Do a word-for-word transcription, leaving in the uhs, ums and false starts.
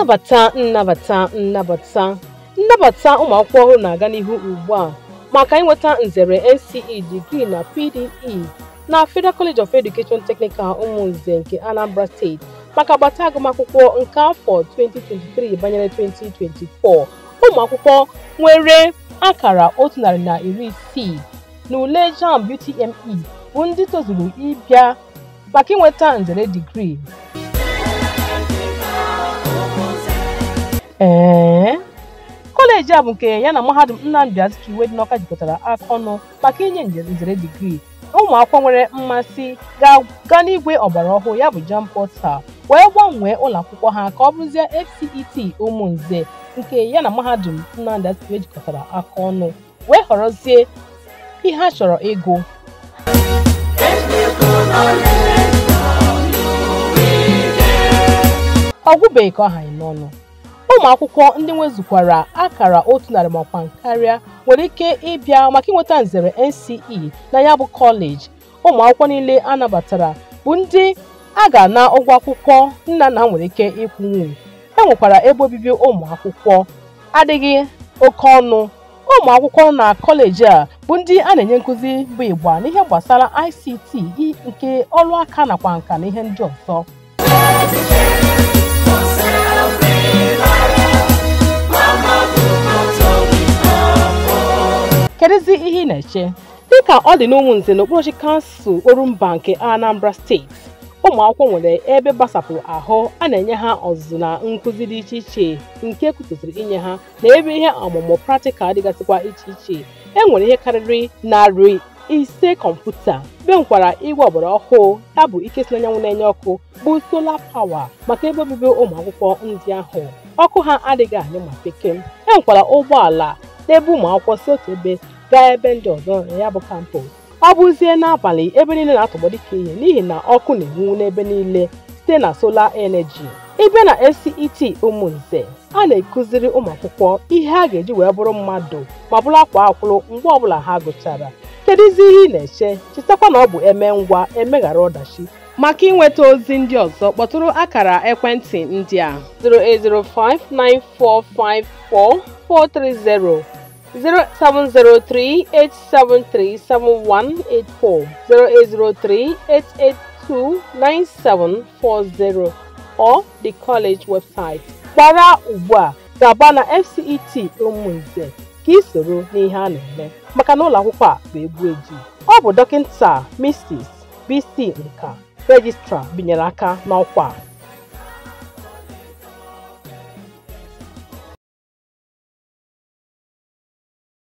Nnabata nnabata nnabata nnabata ụmụ akwụkwọ ọhụrụ na-aga n'ihu ugbu a maka inweta nzere F C E degree na P D E na Federal College of Education Technical Umunze nke Anambra State maka agbata agụmakwụkwọ nke afọ twenty twenty-three banyere twenty twenty-four. Ụmụ akwụkwọ nwere akara otu narị na iri isii na ule JAMB U T M E bụ ndị tozuru ịbịa maka inweta nzere degree. Ee kọleji a bụ nke ya na mahadum Nnamdi Azikiwe dị n'Awka jikọtara aka ọnụ maka inye nzere degree. Ụmụ akwụkwọ nwere mmasị ga-aga n'igwe ọgbara ọhụụ ya bụ JAMB portal wee gbanwee ụlọ akwụkwọ ha ka ọ bụrụzie F C E T Umunze nke ya na mahadum Nnamdi Azikiwe jikọtara aka ọnụ wee họrọzie ihe ha chọrọ ịgụ. Ọgwụbeghị ka ọ ha n'ọnụ. Ụmụ akwụkwọ ndị nwezukwara akara otu narị makwa karịa nwere ike ịbịa maka inweta nzere N C E na ya bụ kọleji. Ụmụ akwụkwọ niile a nabatara bụ ndị a ga-ana ụgwọ akwụkwọ nna nna nwere ike ịkwụnwu. E nwekwara ebe obibi ụmụ akwụkwọ adịghị oke ọnụ. Ụmụ akwụkwọ na kọleji a bụ ndị a na-enye nkụzi bụ ịgba n'ihe gbasara I C T nke ọrụ aka nakwa nka na ihe ndị ọzọ. Kedụzi ihe ị na-eche? Dịka ọ dị n'Umunze n'okpuru kansụl Orumba nke Anambra Steeti, ụmụ akwụkwọ nwere ebe gbasapụrụ ahụ a na-enye ha ọzụzụ na nkụzi dị iche iche nke kwụsịrị inye ha na ebe ihe ọmụmụ praktikal dịgasịkwa iche iche. E nwere ihe karịrị narị ise kọmputa, be nkwara igwe ọgbara ọhụụ ya bụ ike si n'anyanwụ na-enye ọkụ bụ solar power maka ebe obibi ụmụ akwụkwọ ndị ahụ. Ọkụ ha adịghị anyụ ma pekem. E nwekwara ụgbọala n'ebe ụmụ akwụkwọ si otu ebe gaa ebe ndị ọzọ na ya bụ kampọs. Ọ bụzie n'abalị ebe niile na-atọgbọ dịka ihe n'ihi na ọkụ na-enwu n'ebe niile site na solar energy. Ịbịa na F C E T Umunze, a na-ekụziri ụmụ akwụkwọ ihe ha ga-eji wee bụrụ mmadụ ma bụrụ akwa akwụrụ mgbe ọbụla ha gụchara. Kedụzi ihe ị na-eche? Chetakwa na ọ bụ eme ngwa emeghara ọdachi. Maka inweta ozi ndị ọzọ kpọtụrụ akara ekwentị ndị a: zero eight zero five nine four five four four three zero, zero seven zero three eight seven three seven one eight four, zero eight zero three eight eight two nine seven four zero or the college website. Gbara ugbu a gaba na F C E T Umunze ka ị soro n'ihe a na-eme maka na ụlọ akwụkwọ a bụ egwu eji. Ọ bụ dọkịta Missus B C Nka, Registrar binyere aka n'ọkwa.